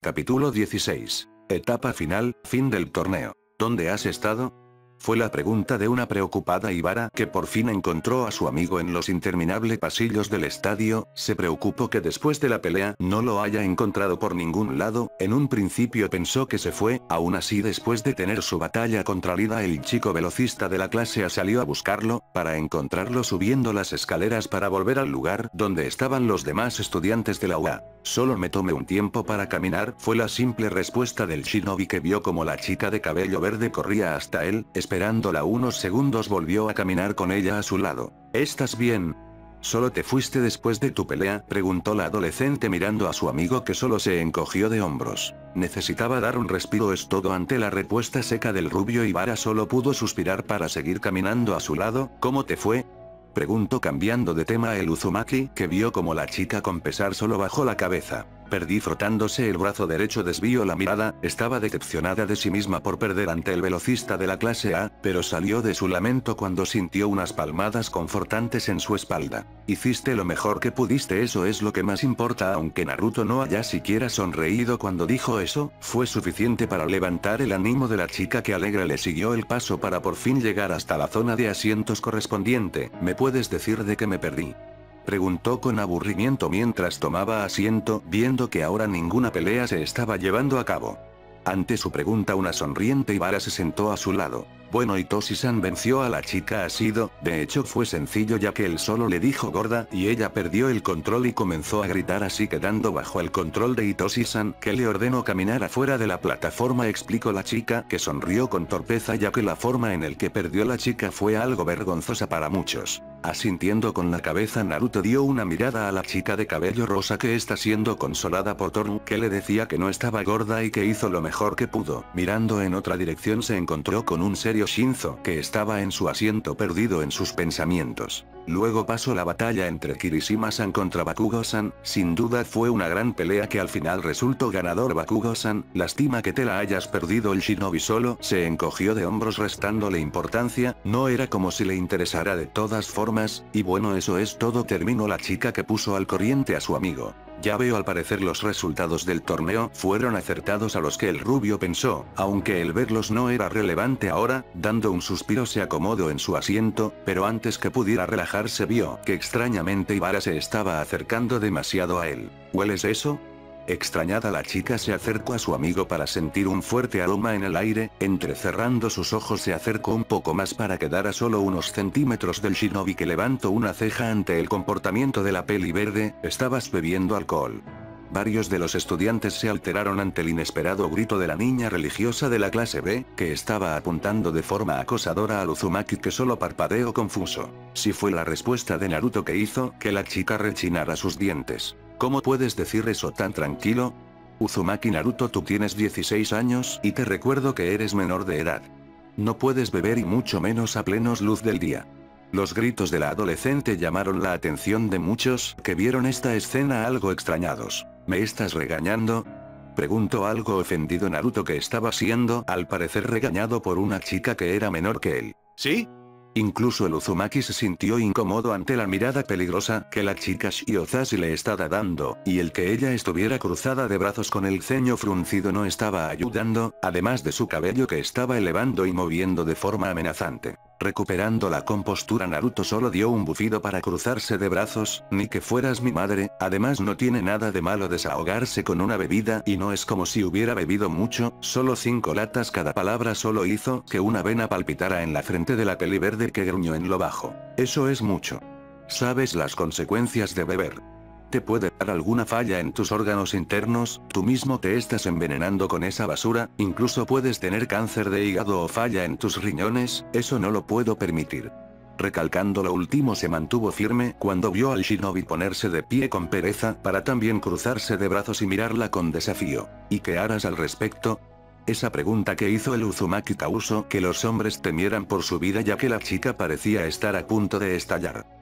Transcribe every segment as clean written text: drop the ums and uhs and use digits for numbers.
Capítulo 16. Etapa final, fin del torneo. ¿Dónde has estado? Fue la pregunta de una preocupada Ibara que por fin encontró a su amigo en los interminables pasillos del estadio. Se preocupó que después de la pelea no lo haya encontrado por ningún lado. En un principio pensó que se fue, aún así después de tener su batalla contra Lida, el chico velocista de la clase A salió a buscarlo, para encontrarlo subiendo las escaleras para volver al lugar donde estaban los demás estudiantes de la UA. Solo me tomé un tiempo para caminar, fue la simple respuesta del shinobi, que vio como la chica de cabello verde corría hasta él. Esperándola unos segundos volvió a caminar con ella a su lado. ¿Estás bien? ¿Solo te fuiste después de tu pelea?, preguntó la adolescente mirando a su amigo, que solo se encogió de hombros. Necesitaba dar un respiro, es todo. Ante la respuesta seca del rubio, Ibara solo pudo suspirar para seguir caminando a su lado. ¿Cómo te fue?, preguntó cambiando de tema el Uzumaki, que vio como la chica con pesar solo bajó la cabeza. Perdí. Frotándose el brazo derecho desvió la mirada, estaba decepcionada de sí misma por perder ante el velocista de la clase A, pero salió de su lamento cuando sintió unas palmadas confortantes en su espalda. Hiciste lo mejor que pudiste, eso es lo que más importa. Aunque Naruto no haya siquiera sonreído cuando dijo eso, fue suficiente para levantar el ánimo de la chica, que alegre le siguió el paso para por fin llegar hasta la zona de asientos correspondiente. ¿Me puedes decir de qué me perdí?, preguntó con aburrimiento mientras tomaba asiento, viendo que ahora ninguna pelea se estaba llevando a cabo. Ante su pregunta, una sonriente Ibara se sentó a su lado. Bueno, Itoshi-san venció a la chica Asido. De hecho fue sencillo, ya que él solo le dijo gorda y ella perdió el control y comenzó a gritar, así quedando bajo el control de Itoshi-san, que le ordenó caminar afuera de la plataforma, explicó la chica, que sonrió con torpeza, ya que la forma en el que perdió la chica fue algo vergonzosa para muchos. Asintiendo con la cabeza, Naruto dio una mirada a la chica de cabello rosa, que está siendo consolada por Toru, que le decía que no estaba gorda y que hizo lo mejor que pudo. Mirando en otra dirección se encontró con un serio Shinzo, que estaba en su asiento perdido en sus pensamientos. Luego pasó la batalla entre Kirishima-san contra Bakugo-san. Sin duda fue una gran pelea que al final resultó ganador Bakugo-san. Lástima que te la hayas perdido. El shinobi solo se encogió de hombros restándole importancia, no era como si le interesara de todas formas. Y bueno, eso es todo, terminó la chica, que puso al corriente a su amigo. Ya veo, al parecer los resultados del torneo fueron acertados, a los que el rubio pensó, aunque el verlos no era relevante ahora. Dando un suspiro se acomodó en su asiento, pero antes que pudiera relajarse vio que extrañamente Ibara se estaba acercando demasiado a él. ¿Hueles eso?, extrañada la chica se acercó a su amigo para sentir un fuerte aroma en el aire. Entrecerrando sus ojos se acercó un poco más para quedar a solo unos centímetros del shinobi, que levantó una ceja ante el comportamiento de la peli verde. ¿Estabas bebiendo alcohol? Varios de los estudiantes se alteraron ante el inesperado grito de la niña religiosa de la clase B, que estaba apuntando de forma acosadora al Uzumaki, que solo parpadeó confuso. Sí, fue la respuesta de Naruto que hizo que la chica rechinara sus dientes. ¿Cómo puedes decir eso tan tranquilo? Uzumaki, Naruto, tú tienes 16 años y te recuerdo que eres menor de edad. No puedes beber, y mucho menos a plenos luz del día. Los gritos de la adolescente llamaron la atención de muchos, que vieron esta escena algo extrañados. ¿Me estás regañando?, preguntó algo ofendido Naruto, que estaba siendo, al parecer, regañado por una chica que era menor que él. ¿Sí? Incluso el Uzumaki se sintió incómodo ante la mirada peligrosa que la chica Shiozasi le estaba dando, y el que ella estuviera cruzada de brazos con el ceño fruncido no estaba ayudando, además de su cabello que estaba elevando y moviendo de forma amenazante. Recuperando la compostura, Naruto solo dio un bufido para cruzarse de brazos. Ni que fueras mi madre, además no tiene nada de malo desahogarse con una bebida, y no es como si hubiera bebido mucho, solo 5 latas. Cada palabra solo hizo que una vena palpitara en la frente de la peli verde, que gruñó en lo bajo. Eso es mucho. ¿Sabes las consecuencias de beber? Te puede dar alguna falla en tus órganos internos, tú mismo te estás envenenando con esa basura, incluso puedes tener cáncer de hígado o falla en tus riñones. Eso no lo puedo permitir. Recalcando lo último, se mantuvo firme cuando vio al shinobi ponerse de pie con pereza para también cruzarse de brazos y mirarla con desafío. ¿Y qué harás al respecto? Esa pregunta que hizo el Uzumaki causó que los hombres temieran por su vida, ya que la chica parecía estar a punto de estallar.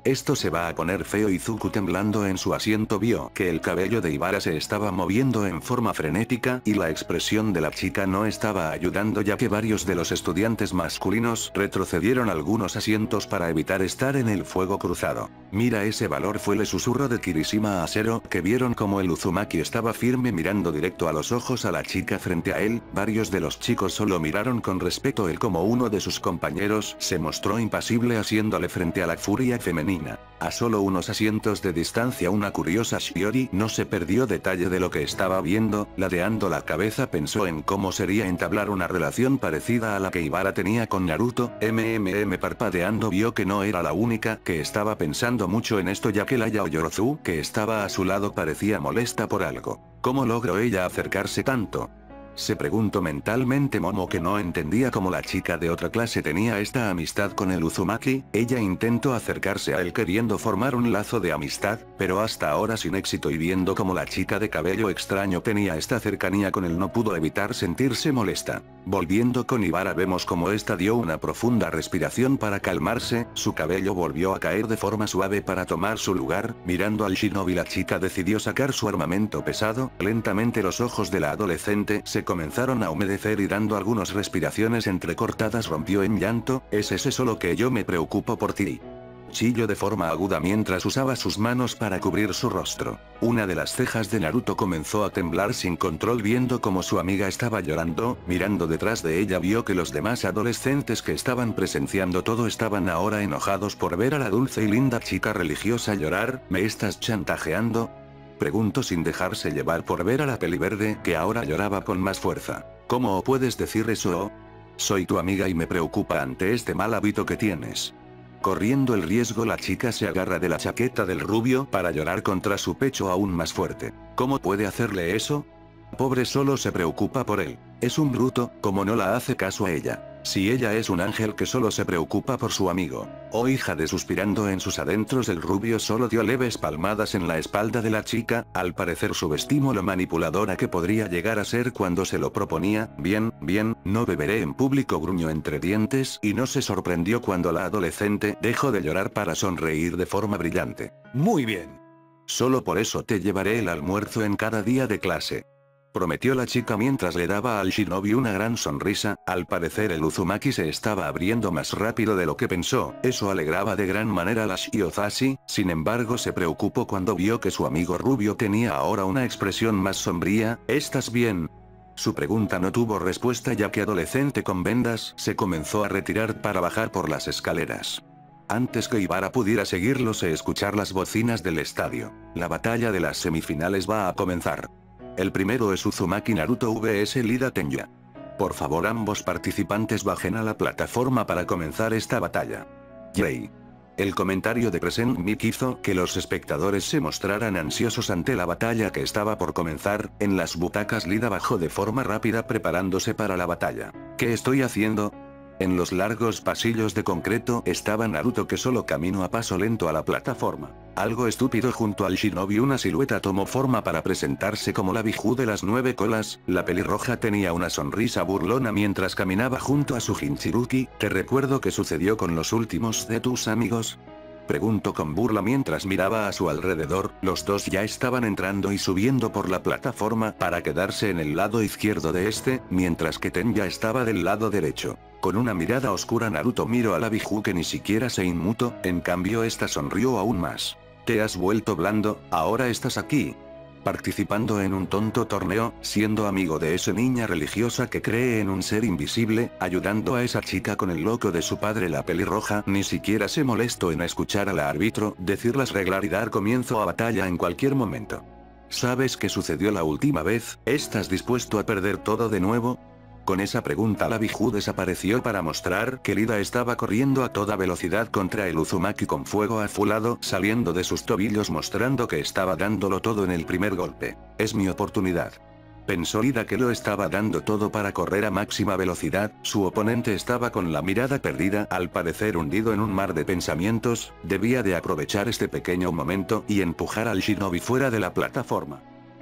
Esto se va a poner feo. Izuku, temblando en su asiento, vio que el cabello de Ibara se estaba moviendo en forma frenética y la expresión de la chica no estaba ayudando, ya que varios de los estudiantes masculinos retrocedieron algunos asientos para evitar estar en el fuego cruzado. Mira ese valor, fue el susurro de Kirishima a Zero, que vieron como el Uzumaki estaba firme mirando directo a los ojos a la chica frente a él. Varios de los chicos solo miraron con respeto. Él, como uno de sus compañeros, se mostró impasible haciéndole frente a la furia femenina. A solo unos asientos de distancia, una curiosa Shiori no se perdió detalle de lo que estaba viendo. Ladeando la cabeza, pensó en cómo sería entablar una relación parecida a la que Ibara tenía con Naruto. Parpadeando, vio que no era la única que estaba pensando mucho en esto, ya que la Yaoyorozu, que estaba a su lado, parecía molesta por algo. ¿Cómo logró ella acercarse tanto? Se preguntó mentalmente Momo, que no entendía cómo la chica de otra clase tenía esta amistad con el Uzumaki. Ella intentó acercarse a él queriendo formar un lazo de amistad, pero hasta ahora sin éxito, y viendo cómo la chica de cabello extraño tenía esta cercanía con él no pudo evitar sentirse molesta. Volviendo con Ibara, vemos como esta dio una profunda respiración para calmarse, su cabello volvió a caer de forma suave para tomar su lugar. Mirando al shinobi, la chica decidió sacar su armamento pesado. Lentamente los ojos de la adolescente se comenzaron a humedecer y dando algunas respiraciones entrecortadas rompió en llanto. ¿Es ese solo que yo me preocupo por ti? Chilló de forma aguda mientras usaba sus manos para cubrir su rostro. Una de las cejas de Naruto comenzó a temblar sin control viendo como su amiga estaba llorando. Mirando detrás de ella, vio que los demás adolescentes que estaban presenciando todo estaban ahora enojados por ver a la dulce y linda chica religiosa llorar. ¿Me estás chantajeando?, preguntó sin dejarse llevar por ver a la peliverde, que ahora lloraba con más fuerza. ¿Cómo puedes decir eso? Soy tu amiga y me preocupa ante este mal hábito que tienes. Corriendo el riesgo, la chica se agarra de la chaqueta del rubio para llorar contra su pecho aún más fuerte. ¿Cómo puede hacerle eso? Pobre, solo se preocupa por él. Es un bruto, como no la hace caso a ella. Si ella es un ángel que solo se preocupa por su amigo. Oh hija de, suspirando en sus adentros, el rubio solo dio leves palmadas en la espalda de la chica, al parecer subestimó lo manipuladora que podría llegar a ser cuando se lo proponía. Bien, no beberé en público, gruñó entre dientes, y no se sorprendió cuando la adolescente dejó de llorar para sonreír de forma brillante. Muy bien. Solo por eso te llevaré el almuerzo en cada día de clase, prometió la chica mientras le daba al shinobi una gran sonrisa. Al parecer el Uzumaki se estaba abriendo más rápido de lo que pensó. Eso alegraba de gran manera a la Shiozashi. Sin embargo, se preocupó cuando vio que su amigo rubio tenía ahora una expresión más sombría. ¿Estás bien? Su pregunta no tuvo respuesta, ya que adolescente con vendas se comenzó a retirar para bajar por las escaleras. Antes que Ibara pudiera seguirlos e escuchar las bocinas del estadio. La batalla de las semifinales va a comenzar. El primero es Uzumaki Naruto vs Lida Tenya. Por favor, ambos participantes bajen a la plataforma para comenzar esta batalla. Yay. El comentario de Present Mic hizo que los espectadores se mostraran ansiosos ante la batalla que estaba por comenzar. En las butacas, Lida bajó de forma rápida preparándose para la batalla. ¿Qué estoy haciendo? En los largos pasillos de concreto estaba Naruto, que solo caminó a paso lento a la plataforma. Algo estúpido, junto al shinobi una silueta tomó forma para presentarse como la Biju de las 9 colas. La pelirroja tenía una sonrisa burlona mientras caminaba junto a su Jinchuriki. ¿Te recuerdo qué sucedió con los últimos de tus amigos?, preguntó con burla mientras miraba a su alrededor. Los dos ya estaban entrando y subiendo por la plataforma para quedarse en el lado izquierdo de este, mientras que Tenya estaba del lado derecho. Con una mirada oscura, Naruto miró a la Biju, que ni siquiera se inmutó. En cambio, esta sonrió aún más. ¿Te has vuelto blando? ¿Ahora estás aquí participando en un tonto torneo, siendo amigo de esa niña religiosa que cree en un ser invisible, ayudando a esa chica con el loco de su padre? La pelirroja ni siquiera se molestó en escuchar a la árbitro decir las reglas y dar comienzo a batalla en cualquier momento. ¿Sabes qué sucedió la última vez? ¿Estás dispuesto a perder todo de nuevo? Con esa pregunta, la Biju desapareció para mostrar que Lida estaba corriendo a toda velocidad contra el Uzumaki con fuego azulado saliendo de sus tobillos, mostrando que estaba dándolo todo en el primer golpe. Es mi oportunidad, pensó Lida, que lo estaba dando todo para correr a máxima velocidad. Su oponente estaba con la mirada perdida, al parecer hundido en un mar de pensamientos. Debía de aprovechar este pequeño momento y empujar al shinobi fuera de la plataforma.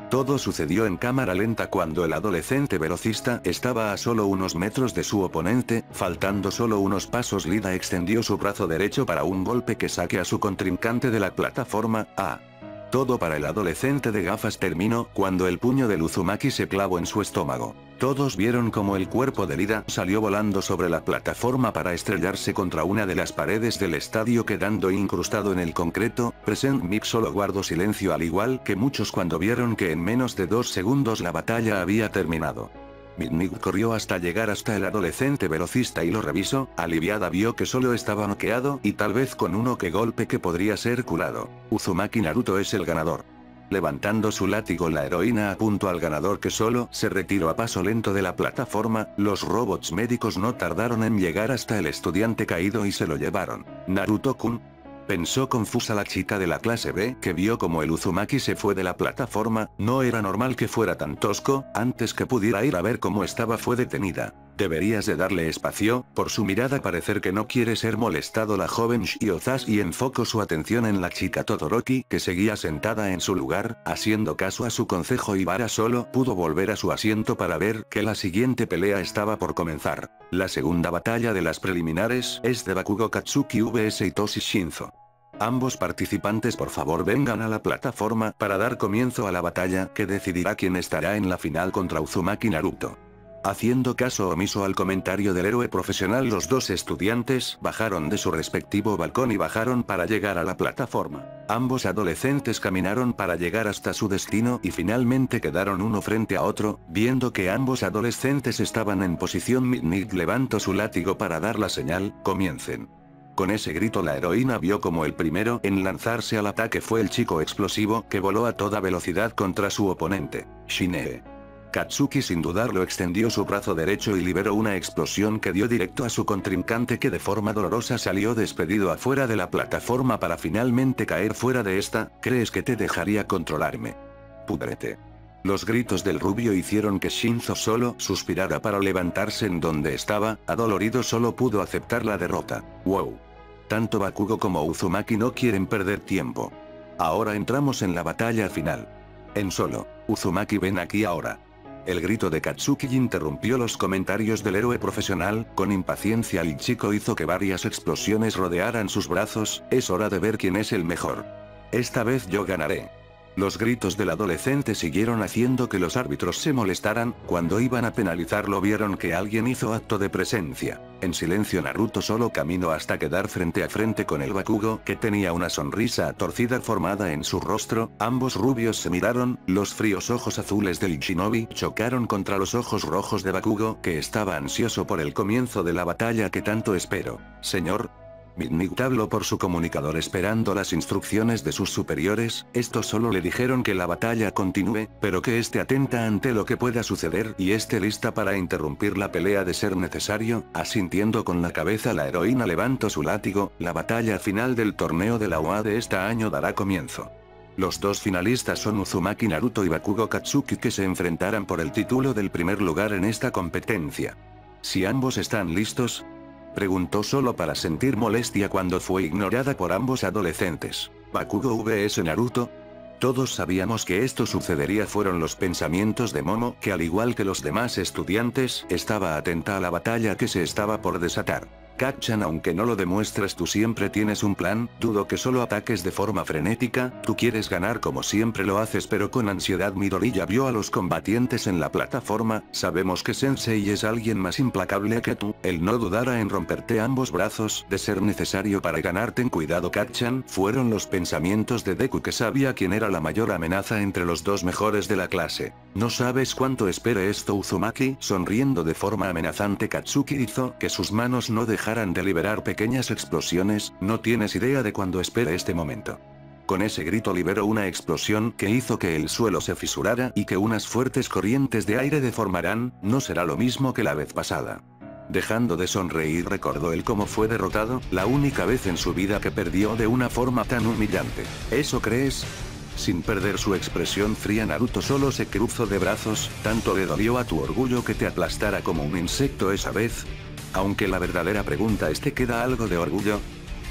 Todo sucedió en cámara lenta cuando el adolescente velocista estaba a solo unos metros de su oponente, faltando solo unos pasos Lida extendió su brazo derecho para un golpe que saque a su contrincante de la plataforma. Todo para el adolescente de gafas terminó cuando el puño de Uzumaki se clavó en su estómago. Todos vieron como el cuerpo de Lida salió volando sobre la plataforma para estrellarse contra una de las paredes del estadio quedando incrustado en el concreto. Present Mip solo guardó silencio al igual que muchos cuando vieron que en menos de 2 segundos la batalla había terminado. Midnight corrió hasta llegar hasta el adolescente velocista y lo revisó, aliviada vio que solo estaba noqueado y tal vez con uno que golpe que podría ser curado. Uzumaki Naruto es el ganador. Levantando su látigo la heroína apuntó al ganador que solo se retiró a paso lento de la plataforma, los robots médicos no tardaron en llegar hasta el estudiante caído y se lo llevaron. Naruto-kun. Pensó confusa la chica de la clase B que vio como el Uzumaki se fue de la plataforma, no era normal que fuera tan tosco, antes que pudiera ir a ver cómo estaba fue detenida. Deberías de darle espacio, por su mirada parecer que no quiere ser molestado la joven Shiozas y enfocó su atención en la chica Todoroki que seguía sentada en su lugar, haciendo caso a su consejo Ibara solo pudo volver a su asiento para ver que la siguiente pelea estaba por comenzar. La segunda batalla de las preliminares es de Bakugo Katsuki vs Hitoshi Shinzo. Ambos participantes por favor vengan a la plataforma para dar comienzo a la batalla que decidirá quién estará en la final contra Uzumaki Naruto. Haciendo caso omiso al comentario del héroe profesional, los dos estudiantes bajaron de su respectivo balcón y bajaron para llegar a la plataforma. Ambos adolescentes caminaron para llegar hasta su destino y finalmente quedaron uno frente a otro, viendo que ambos adolescentes estaban en posición. Midnight levantó su látigo para dar la señal, comiencen. Con ese grito la heroína vio como el primero en lanzarse al ataque fue el chico explosivo que voló a toda velocidad contra su oponente, Shinee. Katsuki sin dudarlo extendió su brazo derecho y liberó una explosión que dio directo a su contrincante que de forma dolorosa salió despedido afuera de la plataforma para finalmente caer fuera de esta. ¿Crees que te dejaría controlarme? Pudrete. Los gritos del rubio hicieron que Shinzo solo suspirara para levantarse en donde estaba, adolorido solo pudo aceptar la derrota. Wow. Tanto Bakugo como Uzumaki no quieren perder tiempo. Ahora entramos en la batalla final. En solo, Uzumaki ven aquí ahora. El grito de Katsuki interrumpió los comentarios del héroe profesional, con impaciencia el chico hizo que varias explosiones rodearan sus brazos, es hora de ver quién es el mejor. Esta vez yo ganaré. Los gritos del adolescente siguieron haciendo que los árbitros se molestaran, cuando iban a penalizarlo vieron que alguien hizo acto de presencia. En silencio Naruto solo caminó hasta quedar frente a frente con el Bakugo que tenía una sonrisa torcida formada en su rostro, ambos rubios se miraron, los fríos ojos azules del shinobi chocaron contra los ojos rojos de Bakugo que estaba ansioso por el comienzo de la batalla que tanto esperó. Señor. Midnight habló por su comunicador esperando las instrucciones de sus superiores, estos solo le dijeron que la batalla continúe, pero que esté atenta ante lo que pueda suceder y esté lista para interrumpir la pelea de ser necesario, asintiendo con la cabeza la heroína levantó su látigo, la batalla final del torneo de la UA de este año dará comienzo. Los dos finalistas son Uzumaki Naruto y Bakugo Katsuki que se enfrentarán por el título del primer lugar en esta competencia. Si ambos están listos, preguntó solo para sentir molestia cuando fue ignorada por ambos adolescentes. Bakugo vs Naruto. Todos sabíamos que esto sucedería fueron los pensamientos de Momo que al igual que los demás estudiantes estaba atenta a la batalla que se estaba por desatar. Kacchan aunque no lo demuestres tú siempre tienes un plan, dudo que solo ataques de forma frenética, tú quieres ganar como siempre lo haces pero con ansiedad Midoriya vio a los combatientes en la plataforma, sabemos que Sensei es alguien más implacable que tú, él no dudará en romperte ambos brazos de ser necesario para ganar ten cuidado Kacchan, fueron los pensamientos de Deku que sabía quién era la mayor amenaza entre los dos mejores de la clase. No sabes cuánto espere esto Uzumaki, sonriendo de forma amenazante Katsuki hizo que sus manos no dejaran de liberar pequeñas explosiones, no tienes idea de cuándo espere este momento. Con ese grito liberó una explosión que hizo que el suelo se fisurara y que unas fuertes corrientes de aire deformarán, no será lo mismo que la vez pasada. Dejando de sonreír recordó él cómo fue derrotado, la única vez en su vida que perdió de una forma tan humillante. ¿Eso crees? Sin perder su expresión fría Naruto solo se cruzó de brazos, tanto le dolió a tu orgullo que te aplastara como un insecto esa vez. Aunque la verdadera pregunta es ¿te queda algo de orgullo?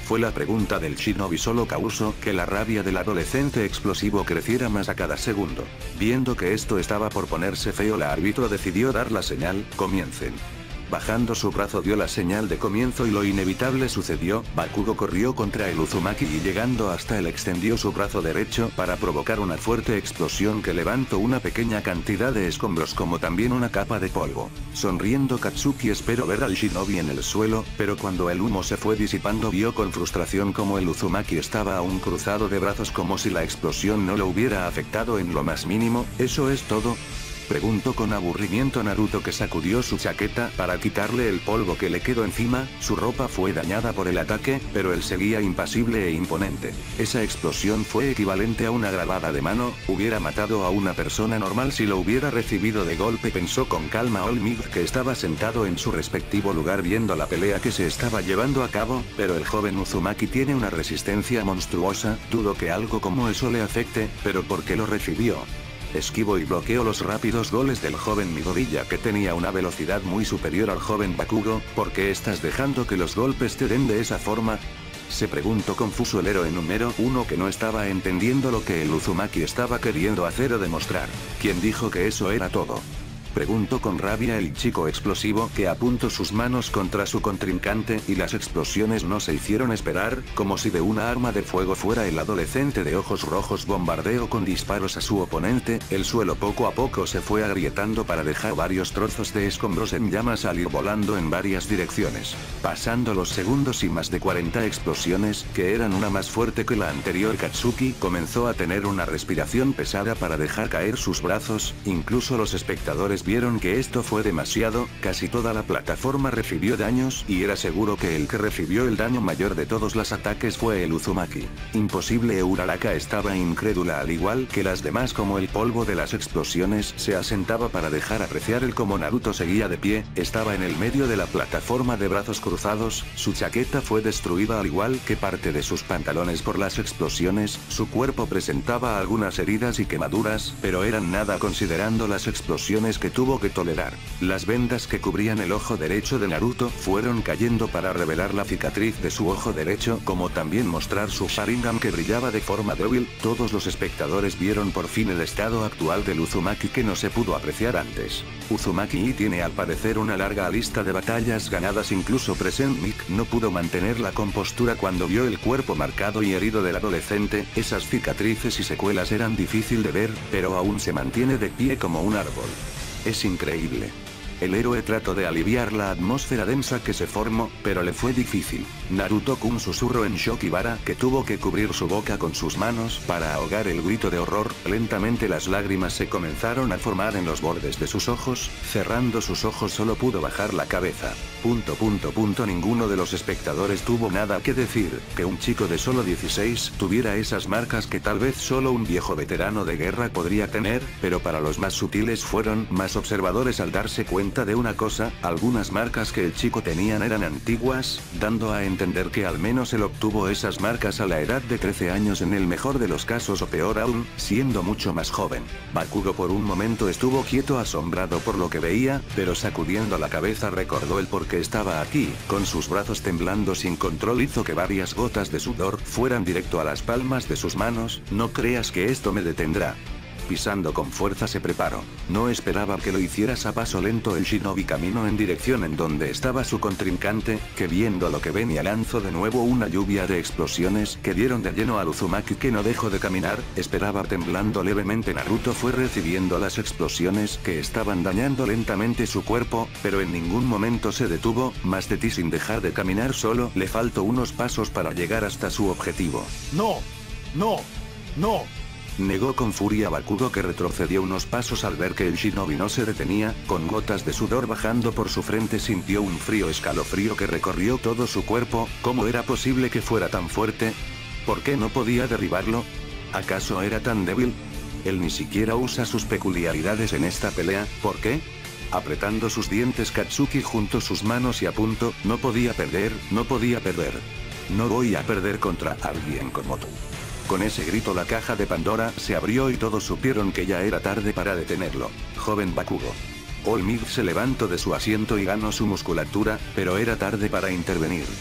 Fue la pregunta del shinobi solo causó que la rabia del adolescente explosivo creciera más a cada segundo. Viendo que esto estaba por ponerse feo, la árbitro decidió dar la señal, comiencen. Bajando su brazo dio la señal de comienzo y lo inevitable sucedió, Bakugo corrió contra el Uzumaki y llegando hasta él extendió su brazo derecho para provocar una fuerte explosión que levantó una pequeña cantidad de escombros como también una capa de polvo. Sonriendo Katsuki esperó ver al shinobi en el suelo, pero cuando el humo se fue disipando vio con frustración como el Uzumaki estaba aún cruzado de brazos como si la explosión no lo hubiera afectado en lo más mínimo. ¿Eso es todo?, preguntó con aburrimiento Naruto, que sacudió su chaqueta para quitarle el polvo que le quedó encima. Su ropa fue dañada por el ataque, pero él seguía impasible e imponente. Esa explosión fue equivalente a una grabada de mano, hubiera matado a una persona normal si lo hubiera recibido de golpe, pensó con calma All Might, que estaba sentado en su respectivo lugar viendo la pelea que se estaba llevando a cabo, pero el joven Uzumaki tiene una resistencia monstruosa, dudo que algo como eso le afecte, pero ¿por qué lo recibió? Esquivo y bloqueó los rápidos goles del joven Midoriya, que tenía una velocidad muy superior al joven Bakugo. ¿Por qué estás dejando que los golpes te den de esa forma?, se preguntó confuso el héroe número 1, que no estaba entendiendo lo que el Uzumaki estaba queriendo hacer o demostrar. ¿Quién dijo que eso era todo?, preguntó con rabia el chico explosivo, que apuntó sus manos contra su contrincante y las explosiones no se hicieron esperar, como si de una arma de fuego fuera el adolescente de ojos rojos bombardeó con disparos a su oponente. El suelo poco a poco se fue agrietando para dejar varios trozos de escombros en llamas al ir volando en varias direcciones. Pasando los segundos y más de 40 explosiones, que eran una más fuerte que la anterior, Katsuki comenzó a tener una respiración pesada para dejar caer sus brazos. Incluso los espectadores vieron que esto fue demasiado, casi toda la plataforma recibió daños y era seguro que el que recibió el daño mayor de todos los ataques fue el Uzumaki. Imposible. Uraraka estaba incrédula al igual que las demás, como el polvo de las explosiones se asentaba para dejar apreciar el cómo Naruto seguía de pie, estaba en el medio de la plataforma de brazos cruzados, su chaqueta fue destruida al igual que parte de sus pantalones por las explosiones, su cuerpo presentaba algunas heridas y quemaduras, pero eran nada considerando las explosiones que tuvo que tolerar. Las vendas que cubrían el ojo derecho de Naruto fueron cayendo para revelar la cicatriz de su ojo derecho, como también mostrar su Sharingan que brillaba de forma débil. Todos los espectadores vieron por fin el estado actual del Uzumaki que no se pudo apreciar antes. Uzumaki tiene al parecer una larga lista de batallas ganadas, incluso Present Mic no pudo mantener la compostura cuando vio el cuerpo marcado y herido del adolescente. Esas cicatrices y secuelas eran difícil de ver, pero aún se mantiene de pie como un árbol. Es increíble. El héroe trató de aliviar la atmósfera densa que se formó, pero le fue difícil. Naruto-kun susurró en shock y Vara, que tuvo que cubrir su boca con sus manos para ahogar el grito de horror. Lentamente las lágrimas se comenzaron a formar en los bordes de sus ojos. Cerrando sus ojos solo pudo bajar la cabeza. Ninguno de los espectadores tuvo nada que decir. Que un chico de solo 16 tuviera esas marcas que tal vez solo un viejo veterano de guerra podría tener, pero para los más sutiles fueron más observadores al darse cuenta de una cosa: algunas marcas que el chico tenía eran antiguas, dando a entender que al menos él obtuvo esas marcas a la edad de 13 años en el mejor de los casos, o peor aún, siendo mucho más joven. Bakugo por un momento estuvo quieto, asombrado por lo que veía, pero sacudiendo la cabeza recordó el por qué estaba aquí. Con sus brazos temblando sin control hizo que varias gotas de sudor fueran directo a las palmas de sus manos. No creas que esto me detendrá. Pisando con fuerza se preparó. No esperaba que lo hicieras a paso lento. El shinobi caminó en dirección en donde estaba su contrincante, que viendo lo que venía lanzó de nuevo una lluvia de explosiones que dieron de lleno al Uzumaki, que no dejó de caminar. Esperaba temblando levemente. Naruto fue recibiendo las explosiones que estaban dañando lentamente su cuerpo, pero en ningún momento se detuvo. Más de ti sin dejar de caminar, solo le faltó unos pasos para llegar hasta su objetivo. No, no, no. Negó con furia Bakugo, que retrocedió unos pasos al ver que el shinobi no se detenía. Con gotas de sudor bajando por su frente sintió un frío escalofrío que recorrió todo su cuerpo. ¿Cómo era posible que fuera tan fuerte? ¿Por qué no podía derribarlo? ¿Acaso era tan débil? Él ni siquiera usa sus peculiaridades en esta pelea. ¿Por qué? Apretando sus dientes, Katsuki juntó sus manos y a punto. No podía perder, no podía perder. No voy a perder contra alguien como tú. Con ese grito la caja de Pandora se abrió y todos supieron que ya era tarde para detenerlo. Joven Bakugo. All Might se levantó de su asiento y ganó su musculatura, pero era tarde para intervenir.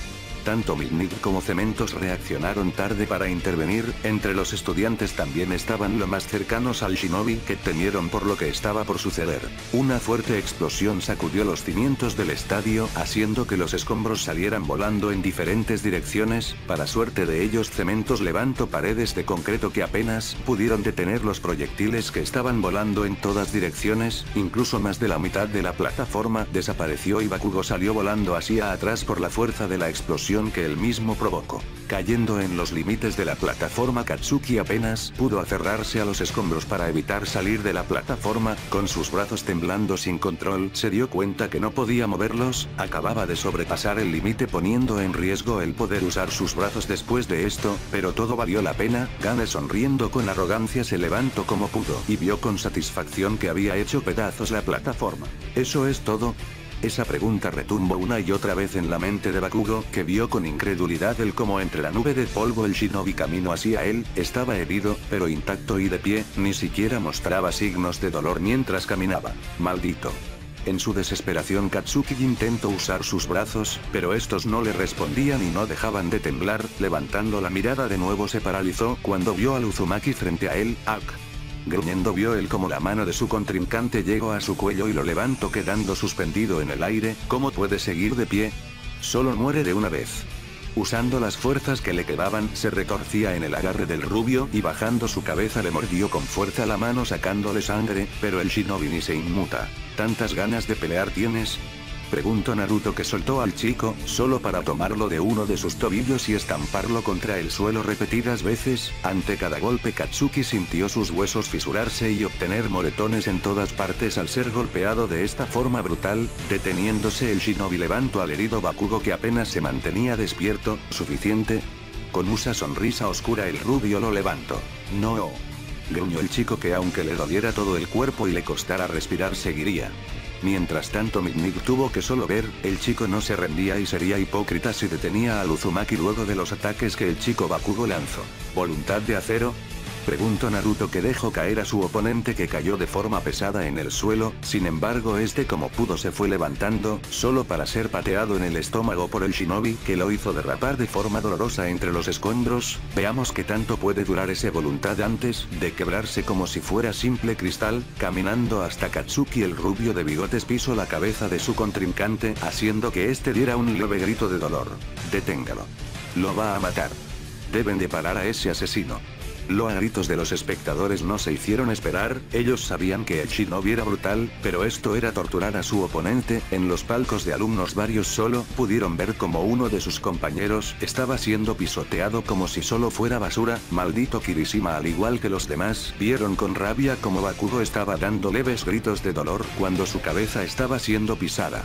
Tanto Midnight como Cementos reaccionaron tarde para intervenir, entre los estudiantes también estaban lo más cercanos al shinobi que temieron por lo que estaba por suceder. Una fuerte explosión sacudió los cimientos del estadio, haciendo que los escombros salieran volando en diferentes direcciones. Para suerte de ellos, Cementos levantó paredes de concreto que apenas pudieron detener los proyectiles que estaban volando en todas direcciones, incluso más de la mitad de la plataforma desapareció y Bakugo salió volando hacia atrás por la fuerza de la explosión que él mismo provocó. Cayendo en los límites de la plataforma, Katsuki apenas pudo aferrarse a los escombros para evitar salir de la plataforma. Con sus brazos temblando sin control, se dio cuenta que no podía moverlos, acababa de sobrepasar el límite poniendo en riesgo el poder usar sus brazos después de esto, pero todo valió la pena. Gane sonriendo con arrogancia se levantó como pudo y vio con satisfacción que había hecho pedazos la plataforma. ¿Eso es todo? Esa pregunta retumbó una y otra vez en la mente de Bakugo, que vio con incredulidad el cómo entre la nube de polvo el shinobi camino hacia él, estaba herido, pero intacto y de pie, ni siquiera mostraba signos de dolor mientras caminaba. Maldito. En su desesperación Katsuki intentó usar sus brazos, pero estos no le respondían y no dejaban de temblar. Levantando la mirada de nuevo se paralizó cuando vio al Uzumaki frente a él. Gruñendo vio él como la mano de su contrincante llegó a su cuello y lo levantó quedando suspendido en el aire. ¿Cómo puede seguir de pie? Solo muere de una vez. Usando las fuerzas que le quedaban, se retorcía en el agarre del rubio y bajando su cabeza le mordió con fuerza la mano sacándole sangre, pero el shinobi ni se inmuta. ¿Tantas ganas de pelear tienes? Preguntó Naruto, que soltó al chico, solo para tomarlo de uno de sus tobillos y estamparlo contra el suelo repetidas veces. Ante cada golpe Katsuki sintió sus huesos fisurarse y obtener moretones en todas partes al ser golpeado de esta forma brutal. Deteniéndose el shinobi levantó al herido Bakugo que apenas se mantenía despierto. ¿Suficiente? Con una sonrisa oscura el rubio lo levantó. No. Gruñó el chico, que aunque le doliera todo el cuerpo y le costara respirar seguiría. Mientras tanto Midnight tuvo que solo ver, el chico no se rendía y sería hipócrita si detenía al Uzumaki luego de los ataques que el chico Bakugo lanzó. ¿Voluntad de acero? Preguntó Naruto, que dejó caer a su oponente, que cayó de forma pesada en el suelo. Sin embargo este como pudo se fue levantando, solo para ser pateado en el estómago por el shinobi, que lo hizo derrapar de forma dolorosa entre los escombros. Veamos qué tanto puede durar esa voluntad antes de quebrarse como si fuera simple cristal. Caminando hasta Katsuki, el rubio de bigotes pisó la cabeza de su contrincante, haciendo que este diera un leve grito de dolor. Deténgalo. Lo va a matar. Deben de parar a ese asesino. Los gritos de los espectadores no se hicieron esperar. Ellos sabían que el shinobi era brutal, pero esto era torturar a su oponente. En los palcos de alumnos varios solo pudieron ver como uno de sus compañeros estaba siendo pisoteado como si solo fuera basura. Maldito Kirishima. Al igual que los demás, vieron con rabia como Bakugo estaba dando leves gritos de dolor cuando su cabeza estaba siendo pisada.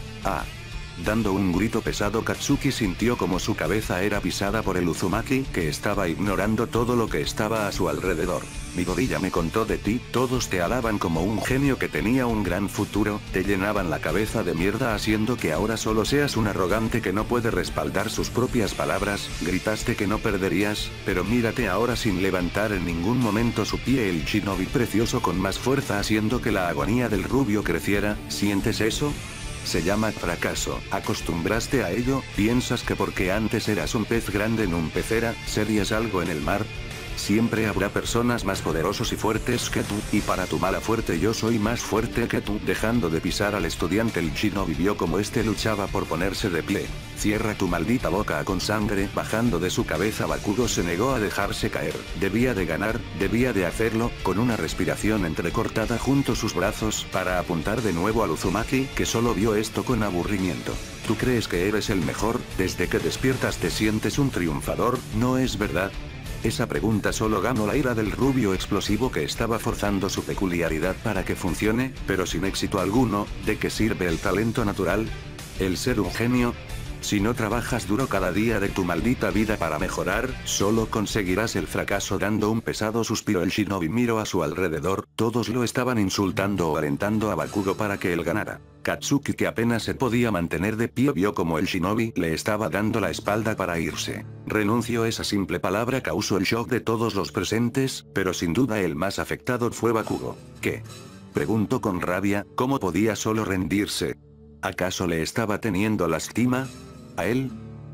Dando un grito pesado, Katsuki sintió como su cabeza era pisada por el Uzumaki, que estaba ignorando todo lo que estaba a su alrededor. Midoriya me contó de ti, todos te alaban como un genio que tenía un gran futuro, te llenaban la cabeza de mierda haciendo que ahora solo seas un arrogante que no puede respaldar sus propias palabras. Gritaste que no perderías, pero mírate ahora sin levantar en ningún momento su pie. El shinobi precioso con más fuerza haciendo que la agonía del rubio creciera. ¿Sientes eso? Se llama fracaso. ¿Acostumbraste a ello? ¿Piensas que porque antes eras un pez grande en un pecera, serías algo en el mar? Siempre habrá personas más poderosos y fuertes que tú, y para tu mala suerte yo soy más fuerte que tú. Dejando de pisar al estudiante, el shinobi vio como este luchaba por ponerse de pie. Cierra tu maldita boca. Con sangre bajando de su cabeza, Bakugo se negó a dejarse caer. Debía de ganar, debía de hacerlo. Con una respiración entrecortada junto a sus brazos para apuntar de nuevo al Uzumaki, que solo vio esto con aburrimiento. ¿Tú crees que eres el mejor? Desde que despiertas te sientes un triunfador, ¿no es verdad? Esa pregunta solo ganó la ira del rubio explosivo, que estaba forzando su peculiaridad para que funcione, pero sin éxito alguno. ¿De qué sirve el talento natural? ¿El ser un genio? Si no trabajas duro cada día de tu maldita vida para mejorar, solo conseguirás el fracaso. Dando un pesado suspiro, el shinobi miró a su alrededor, todos lo estaban insultando o alentando a Bakugo para que él ganara. Katsuki, que apenas se podía mantener de pie, vio como el shinobi le estaba dando la espalda para irse. Renuncio. Esa simple palabra causó el shock de todos los presentes, pero sin duda el más afectado fue Bakugo. ¿Qué? Preguntó con rabia, ¿cómo podía solo rendirse? ¿Acaso le estaba teniendo lástima? ¿A él?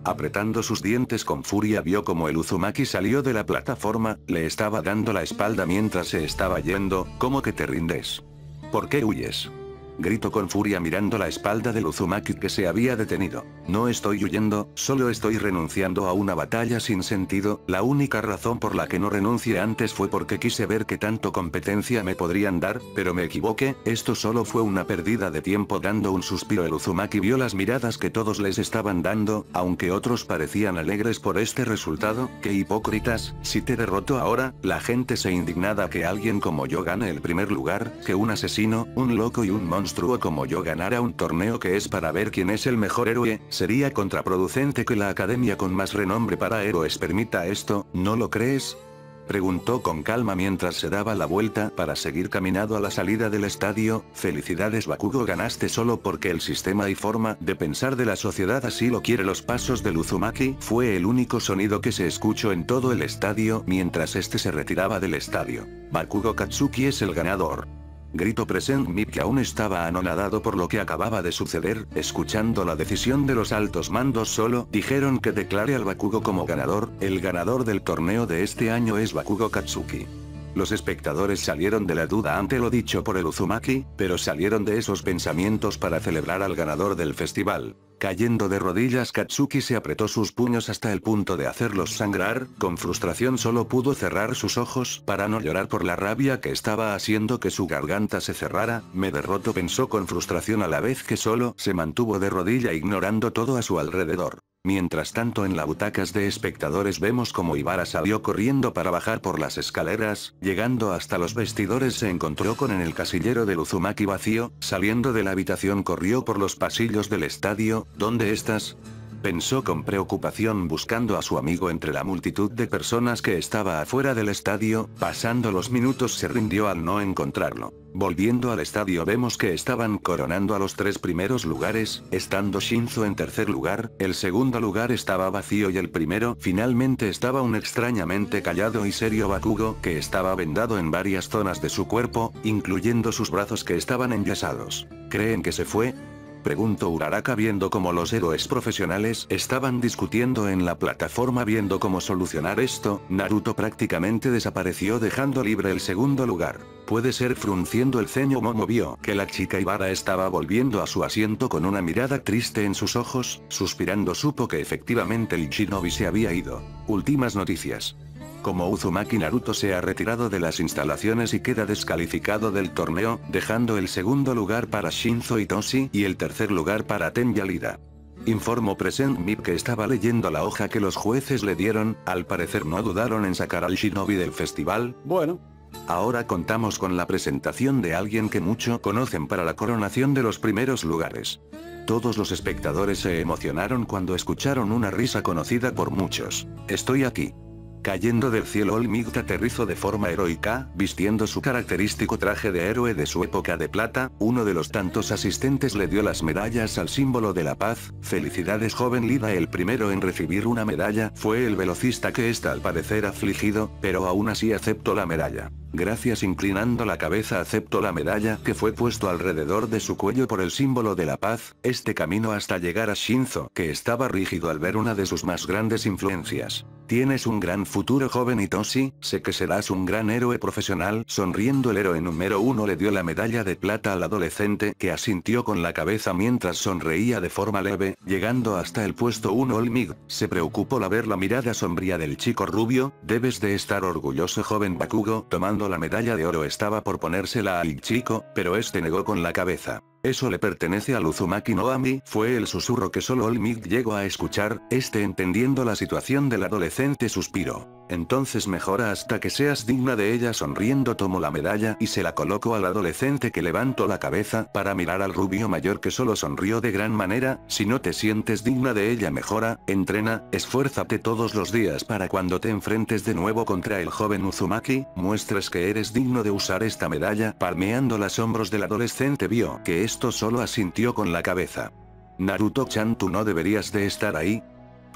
Apretando sus dientes con furia vio como el Uzumaki salió de la plataforma, le estaba dando la espalda mientras se estaba yendo. ¿Cómo que te rindes? ¿Por qué huyes? Gritó con furia mirando la espalda del Uzumaki que se había detenido. No estoy huyendo, solo estoy renunciando a una batalla sin sentido. La única razón por la que no renuncié antes fue porque quise ver qué tanto competencia me podrían dar, pero me equivoqué, esto solo fue una pérdida de tiempo. Dando un suspiro el Uzumaki vio las miradas que todos les estaban dando, aunque otros parecían alegres por este resultado. ¡Qué hipócritas! Si te derroto ahora, la gente se indignada que alguien como yo gane el primer lugar, que un asesino, un loco y un monstruo como yo ganara un torneo que es para ver quién es el mejor héroe. Sería contraproducente que la academia con más renombre para héroes permita esto, ¿no lo crees? Preguntó con calma mientras se daba la vuelta para seguir caminando a la salida del estadio. Felicidades Bakugo, ganaste solo porque el sistema y forma de pensar de la sociedad así lo quiere. Los pasos del Uzumaki fue el único sonido que se escuchó en todo el estadio mientras este se retiraba del estadio. Bakugo Katsuki es el ganador. Gritó Present Mip, que aún estaba anonadado por lo que acababa de suceder. Escuchando la decisión de los altos mandos solo dijeron que declare al Bakugo como ganador. El ganador del torneo de este año es Bakugo Katsuki. Los espectadores salieron de la duda ante lo dicho por el Uzumaki, pero salieron de esos pensamientos para celebrar al ganador del festival. Cayendo de rodillas, Katsuki se apretó sus puños hasta el punto de hacerlos sangrar. Con frustración solo pudo cerrar sus ojos para no llorar por la rabia que estaba haciendo que su garganta se cerrara. Me derroto, pensó con frustración a la vez que solo se mantuvo de rodilla ignorando todo a su alrededor. Mientras tanto en las butacas de espectadores vemos como Ibara salió corriendo para bajar por las escaleras. Llegando hasta los vestidores se encontró con el casillero del Uzumaki vacío. Saliendo de la habitación corrió por los pasillos del estadio. ¿Dónde estás? Pensó con preocupación buscando a su amigo entre la multitud de personas que estaba afuera del estadio. Pasando los minutos se rindió al no encontrarlo. Volviendo al estadio vemos que estaban coronando a los 3 primeros lugares, estando Shinzo en tercer lugar. El segundo lugar estaba vacío y el primero finalmente estaba un extrañamente callado y serio Bakugo que estaba vendado en varias zonas de su cuerpo, incluyendo sus brazos que estaban enyesados. ¿Creen que se fue?, preguntó Uraraka viendo cómo los héroes profesionales estaban discutiendo en la plataforma. Viendo cómo solucionar esto, Naruto prácticamente desapareció dejando libre el segundo lugar. Puede ser. Frunciendo el ceño, Momo vio que la chica Ibara estaba volviendo a su asiento con una mirada triste en sus ojos. Suspirando supo que efectivamente el Shinobi se había ido. Últimas noticias. Como Uzumaki, Naruto se ha retirado de las instalaciones y queda descalificado del torneo, dejando el segundo lugar para Shinzo Itoshi y el tercer lugar para Ten Yalida. Informó Present Mip que estaba leyendo la hoja que los jueces le dieron. Al parecer no dudaron en sacar al Shinobi del festival. Bueno. Ahora contamos con la presentación de alguien que mucho conocen para la coronación de los primeros lugares. Todos los espectadores se emocionaron cuando escucharon una risa conocida por muchos. Estoy aquí. Cayendo del cielo, All Might aterrizó de forma heroica, vistiendo su característico traje de héroe de su época de plata. Uno de los tantos asistentes le dio las medallas al símbolo de la paz. Felicidades joven Lida. El primero en recibir una medalla fue el velocista, que está al parecer afligido, pero aún así aceptó la medalla. Gracias. Inclinando la cabeza aceptó la medalla que fue puesto alrededor de su cuello por el símbolo de la paz. Este camino hasta llegar a Shinzo, que estaba rígido al ver una de sus más grandes influencias. Tienes un gran futuro joven Itoshi, sé que serás un gran héroe profesional. Sonriendo el héroe número 1 le dio la medalla de plata al adolescente, que asintió con la cabeza mientras sonreía de forma leve. Llegando hasta el puesto 1 All Might se preocupó al ver la mirada sombría del chico rubio. Debes de estar orgulloso joven Bakugo. Tomando la medalla de oro estaba por ponérsela al chico, pero este negó con la cabeza. Eso le pertenece al Uzumaki no a mí, fue el susurro que solo All Might llegó a escuchar. Entendiendo la situación del adolescente suspiró. Entonces mejora hasta que seas digna de ella. Sonriendo tomó la medalla y se la colocó al adolescente, que levantó la cabeza para mirar al rubio mayor, que solo sonrió de gran manera. Si no te sientes digna de ella, mejora, entrena, esfuérzate todos los días para cuando te enfrentes de nuevo contra el joven Uzumaki, muestres que eres digno de usar esta medalla. Palmeando los hombros del adolescente vio que esto solo asintió con la cabeza. Naruto-chan, ¿tú no deberías de estar ahí?,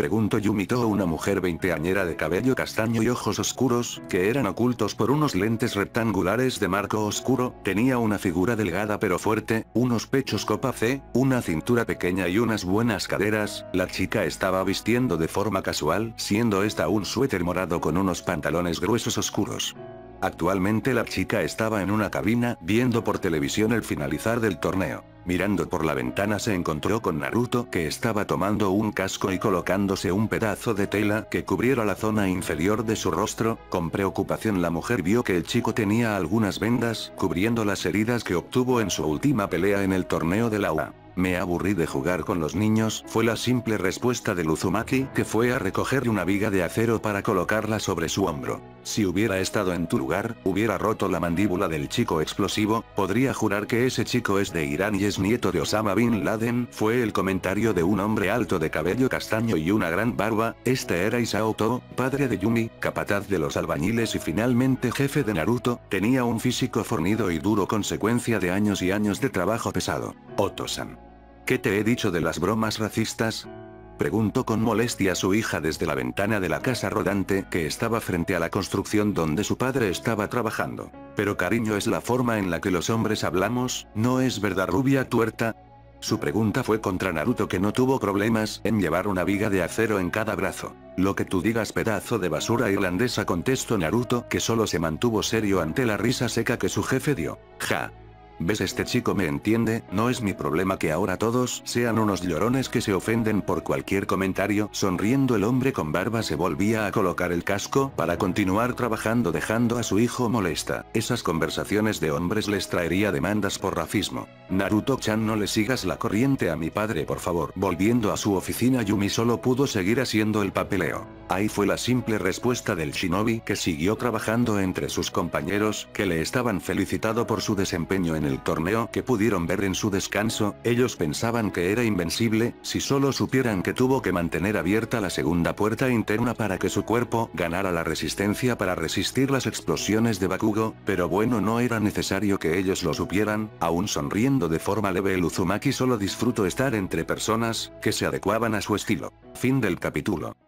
Preguntó Yumito, una mujer veinteañera de cabello castaño y ojos oscuros, que eran ocultos por unos lentes rectangulares de marco oscuro. Tenía una figura delgada pero fuerte, unos pechos copa C, una cintura pequeña y unas buenas caderas. La chica estaba vistiendo de forma casual, siendo esta un suéter morado con unos pantalones gruesos oscuros. Actualmente la chica estaba en una cabina, viendo por televisión el finalizar del torneo. Mirando por la ventana se encontró con Naruto, que estaba tomando un casco y colocándose un pedazo de tela que cubriera la zona inferior de su rostro. Con preocupación la mujer vio que el chico tenía algunas vendas, cubriendo las heridas que obtuvo en su última pelea en el torneo de la UA. Me aburrí de jugar con los niños, fue la simple respuesta de Uzumaki, que fue a recoger una viga de acero para colocarla sobre su hombro. Si hubiera estado en tu lugar, hubiera roto la mandíbula del chico explosivo. Podría jurar que ese chico es de Irán y es nieto de Osama Bin Laden, fue el comentario de un hombre alto de cabello castaño y una gran barba. Este era Isao To, padre de Yumi, capataz de los albañiles y finalmente jefe de Naruto. Tenía un físico fornido y duro, consecuencia de años y años de trabajo pesado. Oto-san. ¿Qué te he dicho de las bromas racistas? Preguntó con molestia a su hija desde la ventana de la casa rodante que estaba frente a la construcción donde su padre estaba trabajando. Pero cariño, es la forma en la que los hombres hablamos, ¿no es verdad, rubia tuerta? Su pregunta fue contra Naruto, que no tuvo problemas en llevar una viga de acero en cada brazo. Lo que tú digas, pedazo de basura irlandesa, contestó Naruto, que solo se mantuvo serio ante la risa seca que su jefe dio. Ja. ¿Ves? Este chico me entiende, no es mi problema que ahora todos sean unos llorones que se ofenden por cualquier comentario. Sonriendo, el hombre con barba se volvía a colocar el casco para continuar trabajando, dejando a su hijo molesta. Esas conversaciones de hombres les traería demandas por racismo. Naruto-chan, no le sigas la corriente a mi padre, por favor. Volviendo a su oficina, Yumi solo pudo seguir haciendo el papeleo. Ahí fue la simple respuesta del shinobi, que siguió trabajando entre sus compañeros, que le estaban felicitando por su desempeño en el torneo que pudieron ver en su descanso. Ellos pensaban que era invencible, si solo supieran que tuvo que mantener abierta la segunda puerta interna para que su cuerpo ganara la resistencia para resistir las explosiones de Bakugo, pero bueno, no era necesario que ellos lo supieran. Aún sonriendo de forma leve, el Uzumaki solo disfrutó estar entre personas que se adecuaban a su estilo. Fin del capítulo.